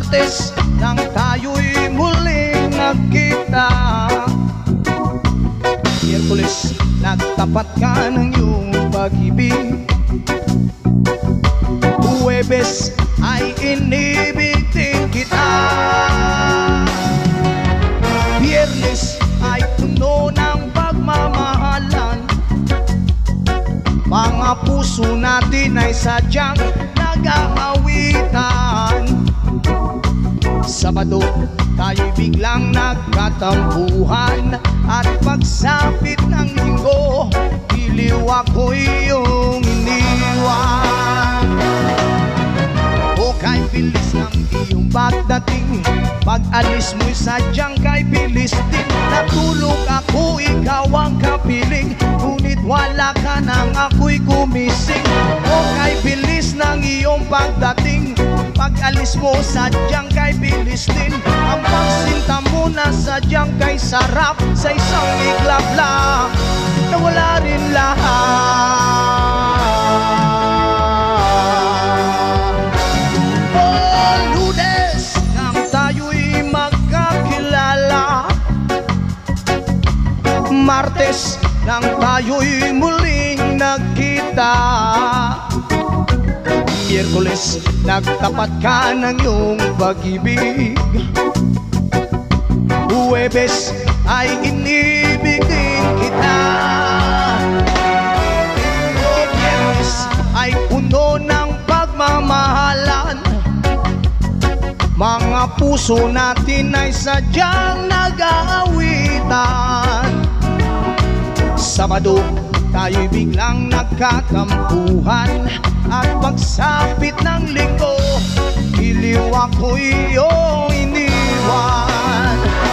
Martes nang tayo'y muling nagkita, Miyerkules nagtapat ka ng iyong pag-ibig, Huwebes ay inibig din kita, Biyernes ay puno ng pagmamahalan, mga puso natin ay sadyang nag-aawitan. Sabado tayo'y biglang nagkatampuhan, at pagsapit ng linggo, iliw ako'y iyong iniwan. O kay bilis ng iyong pagdating, pag-alis mo'y sadyang kay bilis din. Natulog ako, ikaw ang kapiling, ngunit wala ka nang ako'y gumising. O kay bilis ng iyong pagdating, pag-alis mo sadyang kay bilis din. Ang pagsinta mo na sadyang kay sarap, sa isang iglap lang nawala rin lahat. Oh, Lunes nang tayo'y magkakilala, Martes nang tayo'y muling nagkita, Miyerkules nagtapat ka ng iyong pag-ibig, Huwebes ay inibig din kita, Biyernes ay puno ng pagmamahalan, mga puso natin ay sadyang nag-aawitan. Sabado tayo'y biglang nagkatampuhan, at pagsapit ng linggo, iliw ako'y iyong iniwan.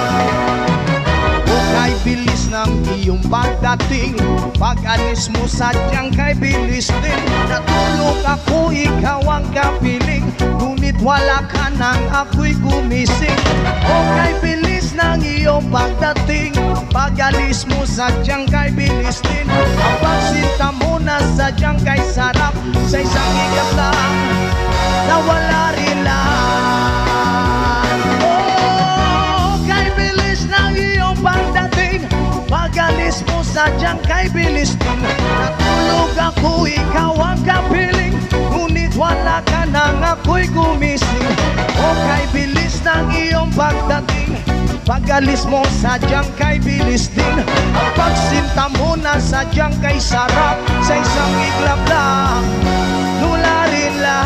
O kay bilis ng iyong pagdating, pag-alis mo sadyang kay bilis din. Natulog ako, ikaw ang kapiling, ngunit wala ka nang ako'y gumising. O kay bilis ng iyong pagdating, pag-alis mo sadyang kay bilis din. Ang pagsinta mo na sadyang kay sarap, sa isang higap lang nawala rin lahat. Oh, kay bilis ng iyong pagdating, pag-alis mo sadyang kay bilis din. Natulog ako, ikaw ang kapiling, ngunit wala ka nang ako'y gumising. O kay bilis ng iyong pagdating, pag-alis mo sadyang kay bilis din. Ang pagsinta mo na sadyang kay sarap, sa isang iglap lang nawala rin lahat.